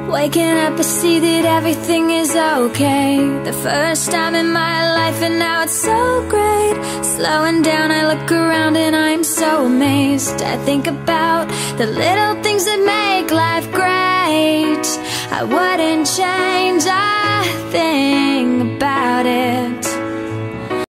Waking up, I see that everything is okay. The first time in my life, and now it's so great. Slowing down, I look around and I'm so amazed. I think about the little things that make life great. I wouldn't change a thing about it.